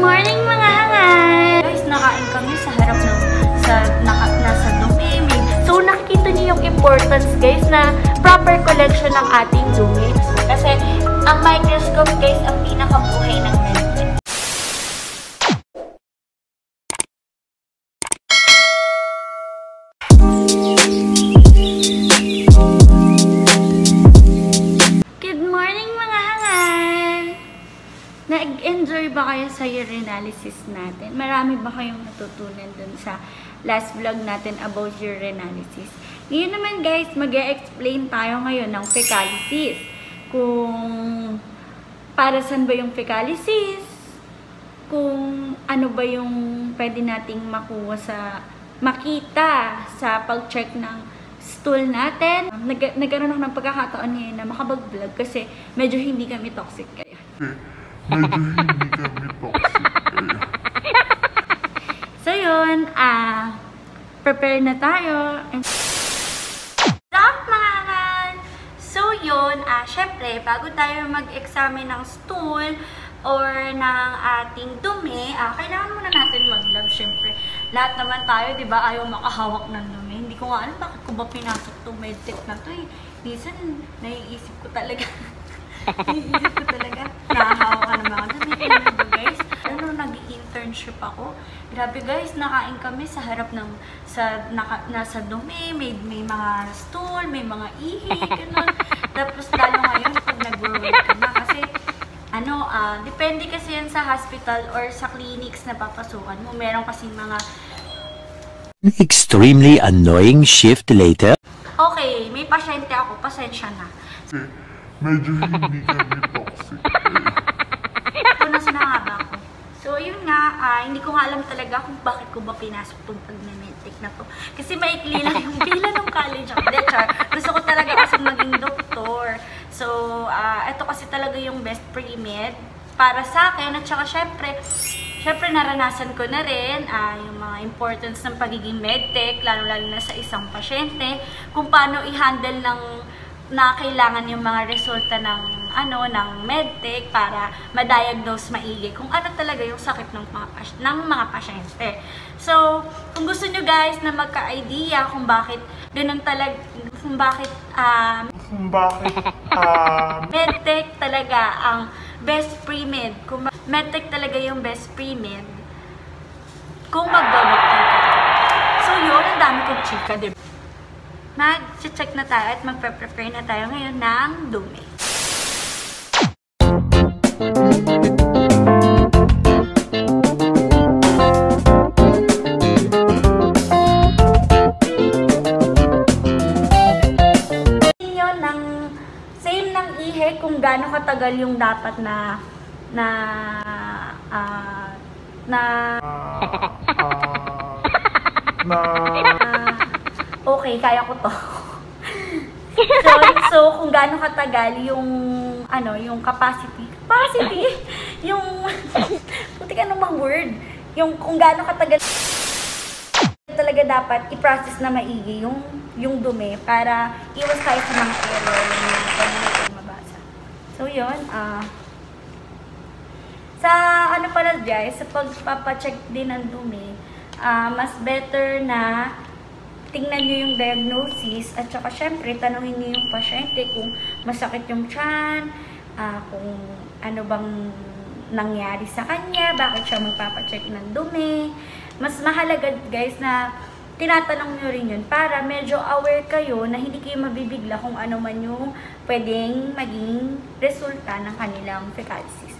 morning mga hangal! Guys, nakain kami sa harap ng nasa dumi. So, nakikita niyo yung importance guys na proper collection ng ating dumi. Kasi, ang microscope guys, ang pinakabuhay ng Medtech. Good morning mga hangal! Nag-enjoy ba kayo sa urinalysis natin? Marami ba kayong natutunan dun sa last vlog natin about urinalysis? Ngayon naman guys, mag-e-explain tayo ngayon ng fecalysis. Kung para saan ba yung fecalysis, kung ano ba yung pwede nating makita sa pag-check ng stool natin. Nagkaroon ako ng pagkakataon ngayon na makapag-vlog kasi medyo hindi kami toxic kaya. So yun, prepare na tayo. So yun, syempre, bago tayo mag-examine ng stool or ng ating dumi, kailangan muna natin mag-vlog, syempre. Lahat naman tayo, di ba, ayaw makahawak ng dumi. Hindi ko nga alam bakit ko ba pinasok itong Medtech na to eh. Minsan, naiisip ko talaga. Nakahawak ka naman ako. Dito guys, nag-internship ako. Grabe guys, nakain kami sa harap ng nasa dumi, may mga stool, may mga ihi, gano'n. Tapos lalo ngayon pag nag-work ka na kasi depende kasi yan sa hospital or sa clinics na papasukan mo. Meron kasi mga extremely annoying shift later. Okay, may pasyente ako, pasensya na. Medyo hindi kami toxic. Ito na sinangaba ako. So, yun nga, hindi ko nga alam talaga kung bakit ko ba pinasok itong pag-Medtech na to. Kasi maikli lang yung pila ng college ako. Gusto ko talaga kasi maging doktor. So, ito kasi talaga yung best pre-med para sa akin. At saka, syempre naranasan ko na rin yung mga importance ng pagiging Medtech, lalo-lalo na sa isang pasyente, kung paano i-handle na kailangan yung mga resulta ng Medtech para ma-diagnose maigi kung ano talaga yung sakit ng mga pasyente. So, kung gusto nyo guys na magka-idea kung bakit ganun talaga, Medtech talaga ang best pre-med, kung Medtech talaga yung best pre-med kung magdodoktor ka. So, yun, ang dami kong chika, diba? Mag-check na tayo at magpe-prepare na tayo ngayon ng dumi. Same ng ihe kung gaano katagal yung dapat okay, kaya ko to. So kung gaano katagal yung capacity, yung putik anong word, yung kung gaano katagal talaga dapat i-process na maigi yung dumi para iwas tayo sa mga error na pwede natin mabasa. So yun, sa pala guys, sa pagpapacheck din ng dumi, mas better na tingnan nyo yung diagnosis at saka syempre tanungin nyo yung pasyente kung masakit yung tiyan, kung ano bang nangyari sa kanya, bakit siya magpapacheck ng dumi. Mas mahalaga guys na tinatanong nyo rin yun para medyo aware kayo na hindi kayo mabibigla kung ano man yung pwedeng maging resulta ng kanilang fecalysis.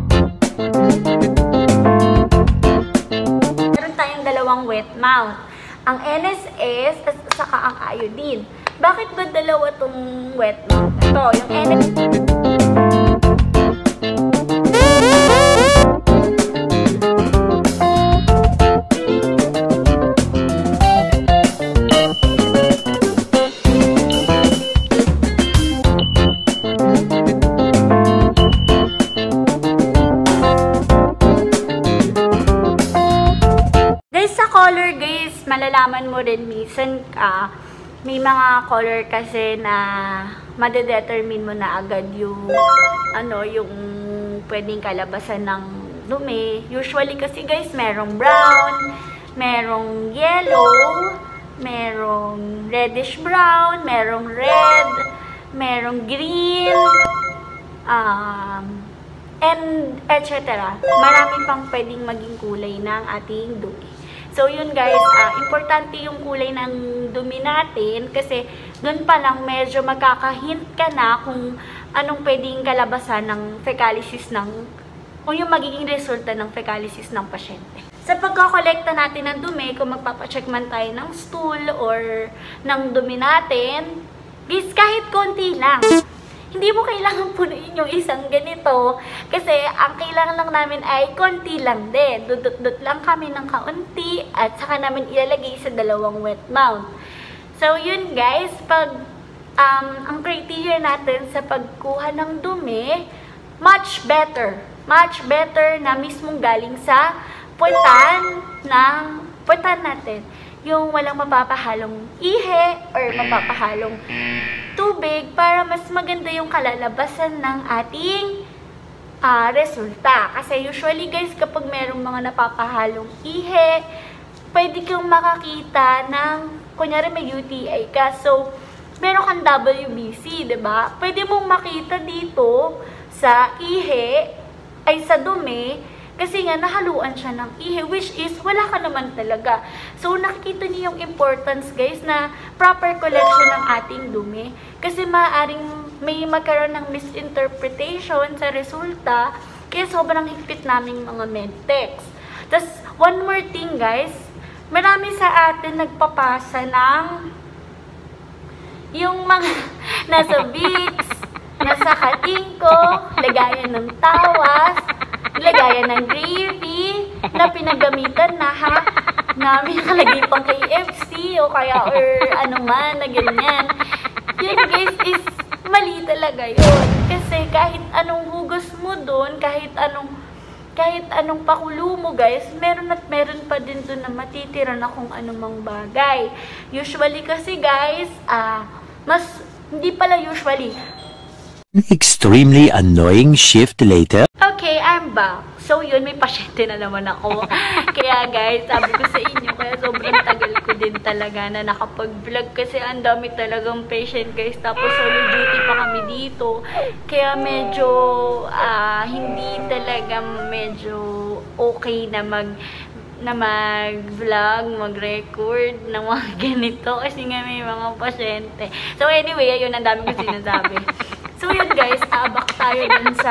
Meron tayong dalawang wet mount. Ang NSS at saka ang iodine. Bakit ba dalawa tong wet mount? Ito, yung NSS. Malalaman mo rin minsan may mga color kasi na madedetermine mo na agad yung yung pwedeng kalabasan ng dumi. Usually kasi guys, merong brown, merong yellow, merong reddish brown, merong red, merong green, and etc. Marami pang pwedeng maging kulay ng ating dumi. So yun guys, importante yung kulay ng dumi natin kasi doon pa lang medyo magkakahint ka na kung anong pwedeng kalabasan ng fecalysis kung yung magiging resulta ng fecalysis ng pasyente. Sa pagkakolekta natin ng dumi, kung magpapacheck man tayo ng stool or ng dumi natin, guys, kahit konti lang. Hindi mo kailangan punuin yung isang ganito kasi ang kailangan lang namin ay konti lang din. Dudot-dot lang kami ng kaunti at saka namin ilalagay sa dalawang wet mount. So, yun guys, pag ang criteria natin sa pagkuha ng dumi, much better na mismong galing sa puwetan natin. Yung walang mapapahalong ihe or mapapahalong tubig para mas maganda yung kalalabasan ng ating resulta. Kasi usually guys, kapag merong mga napapahalong ihe, pwede kang makakita ng, kunyari may UTI ka, so meron kang WBC, diba? Pwede mong makita dito sa ihe, ay sa dumi, kasi nga nahaluan siya ng ihe, which is wala ka naman talaga. So nakikita niyo yung importance guys na proper collection ng ating dumi. Kasi maaaring may magkaroon ng misinterpretation sa resulta kaya sobrang higpit naming mga medtechs. Tapos one more thing guys, marami sa atin nagpapasa ng yung mga nasa Vicks, nasa katingko, lagayan ng tawas, lagayan ng gravy, na pinagamitan na namin nakalagay pang KFC o kaya or ano man na ganyan. Yun guys is mali talaga yun. Kasi kahit anong hugas mo doon, kahit anong pakulo mo guys, meron at meron pa din doon na matitira na kung anumang bagay. Usually kasi guys, hindi pala usually. Extremely annoying shift later. Okay, I'm back. So yun, may pasyente na naman ako. Kaya guys, sabi ko sa inyo, kaya sobrang tagal ko din talaga na nakapag-vlog kasi ang dami talagang patient guys. Tapos solo duty pa kami dito. Kaya medyo hindi talaga medyo okay na mag-vlog, mag-record ng mga ganito kasi nga may mga pasyente. So anyway, ayun, ang dami ko sinasabi. So yun guys, abak tayo dun sa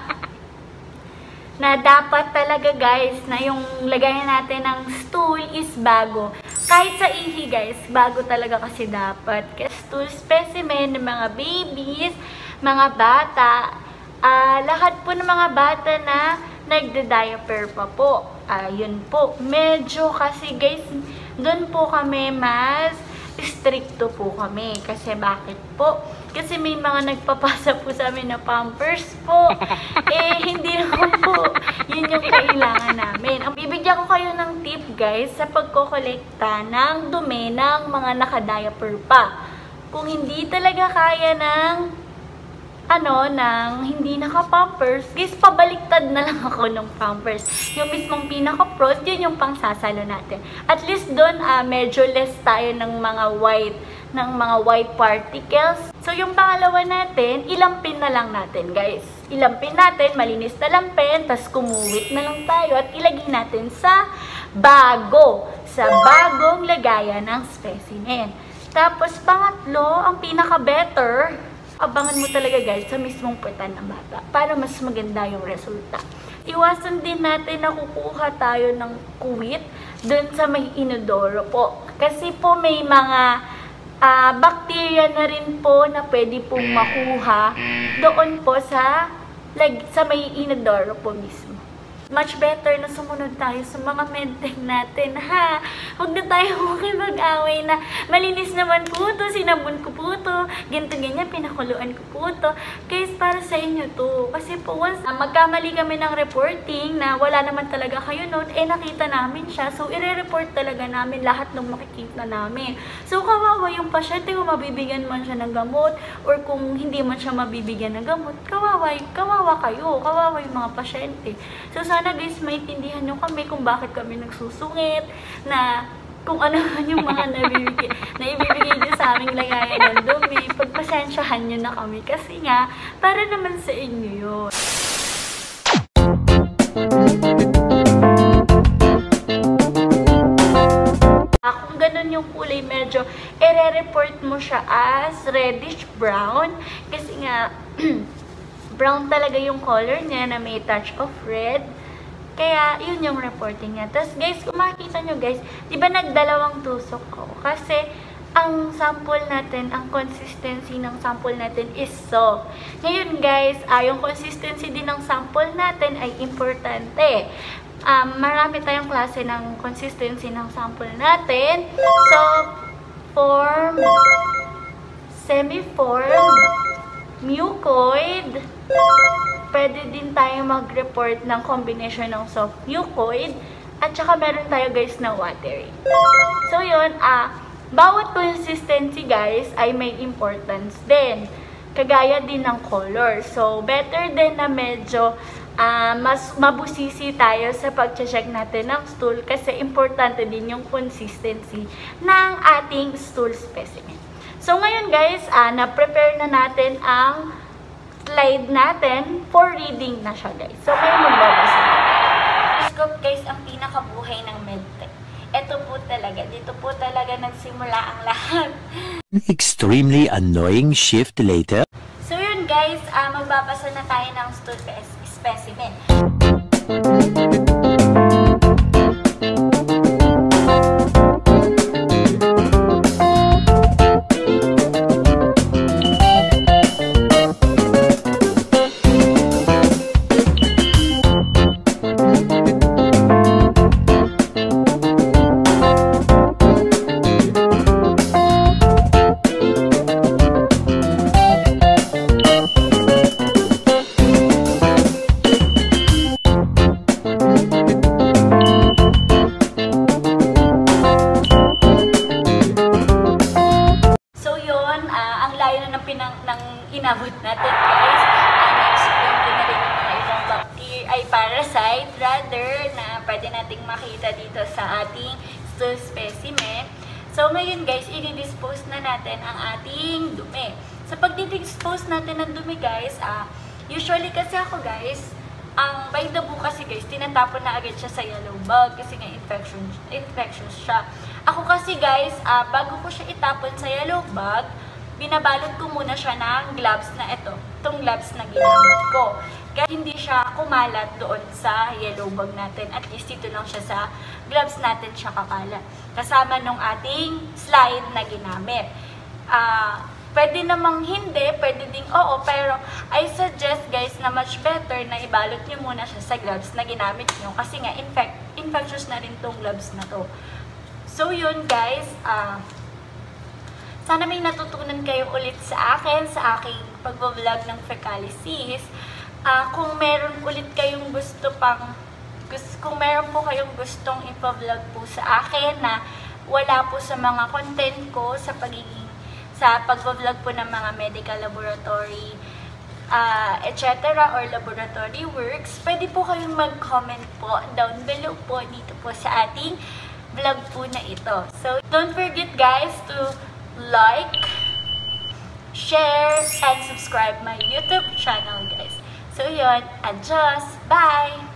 na dapat talaga guys na yung lagayan natin ng stool is bago. Kahit sa ihi guys, bago talaga kasi dapat. Kasi stool specimen ng mga babies, mga bata, lahat po ng mga bata na nagda-diaper pa po. Yun po. Medyo kasi guys, dun po kami mas stricto po kami. Kasi bakit po? Kasi may mga nagpapasa po sa amin na pampers po. Hindi naman po. Yun yung kailangan namin. Bibigyan ko kayo ng tip guys sa pagkokolekta ng dumi ng mga naka-diaper pa. Kung hindi talaga kaya ng hindi naka-pampers, guys, pabaliktad na lang ako ng pampers. Yung mismong pinaka-pros, yun yung pangsasalo natin. At least doon, medyo less tayo ng mga white particles. So, yung pangalawa natin, ilampin na lang natin, guys. Ilampin natin, malinis na lampin, tas kumuwit na lang tayo at ilagay natin sa bagong lagayan ng specimen. Tapos, pangatlo, ang pinaka-better, abangan mo talaga guys sa mismong puwetan ng bata para mas maganda yung resulta. Iwasan din natin na kukuha tayo ng kuwit dun sa may inodoro po. Kasi po may mga bacteria na rin po na pwede pong makuha doon po sa may inodoro po mismo. Much better na sumunod tayo sa mga medtech natin, ha? Huwag na tayo makipag-away na malinis naman po to, sinabon ko po to, ganito ganyan, pinakuluan ko po to. Guys, para sa inyo to. Kasi po, once magkamali kami ng reporting na wala naman talaga kayo noon, nakita namin siya. So, i-report talaga namin lahat ng makikita namin. So, kawawa yung pasyente kung mabibigyan man siya ng gamot or kung hindi man siya mabibigyan ng gamot, kawawa kayo, kawawa yung mga pasyente. So, sana sana guys maintindihan nyo kami kung bakit kami nagsusungit, na kung ano yung mga naibibigay nyo sa aming lagayan ng dumi. Pagpasensyahan nyo na kami kasi nga, para naman sa inyo yun. Kung ganun yung kulay, medyo ire-report mo siya as reddish-brown. Kasi nga, brown talaga yung color niya na may touch of red. Kaya, yun yung reporting niya. Tapos, guys, kung makikita nyo, guys, di ba nagdalawang tusok ko? Kasi, ang sample natin, ang consistency ng sample natin is soft. Ngayon, guys, yung consistency din ng sample natin ay importante. Marami tayong klase ng consistency ng sample natin. Soft, form, semi-form, mucoid. Pwede din tayo mag-report ng combination ng soft mucoid. At saka meron tayo guys na watery. So yun, bawat consistency guys ay may importance din. Kagaya din ng color. So better din na medyo mas mabusisi tayo sa pag-check natin ng stool kasi importante din yung consistency ng ating stool specimen. So ngayon guys, na-prepare na natin ang slide natin for reading na siya guys. So ngayon magbabasa na. Microscope guys ang pinakabuhay ng Medtech. Ito po talaga, dito po talaga nagsimula ang lahat. Extremely annoying shift later. So yun guys, magbabasa na tayo ng stool specimen. Inabot natin guys, na-explain ko na rin yung mga ibang parasite rather na pwede nating makita dito sa ating stool specimen. So ngayon guys, i-dispose na natin ang ating dumi. Sa pag-dispose natin ng dumi guys, usually kasi ako guys, ang by the book kasi guys, tinatapon na agad siya sa yellow bag kasi nga infectious siya. Ako kasi guys, bago ko siya itapon sa yellow bag, binabalot ko muna siya ng gloves na ito. Itong gloves na ginamit ko. Kaya hindi siya kumalat doon sa yellow bag natin. At least dito lang siya sa gloves natin siya kakalat. Kasama nung ating slide na ginamit. Pwede namang hindi, pwede ding oo. Pero I suggest guys na much better na ibalot nyo muna siya sa gloves na ginamit nyo. Kasi nga infectious na rin itong gloves na to. So yun guys, sana may natutunan kayo ulit sa akin, sa aking pag-vlog ng Fecalysis. Kung meron ulit kayong kung meron po kayong gustong ipa-vlog po sa akin na wala po sa mga content ko sa pag-vlog po ng mga medical laboratory, etc. or laboratory works, pwede po kayong mag-comment po down below po dito po sa ating vlog po na ito. So, don't forget guys to like, share, and subscribe my YouTube channel guys. So yun, adios, bye!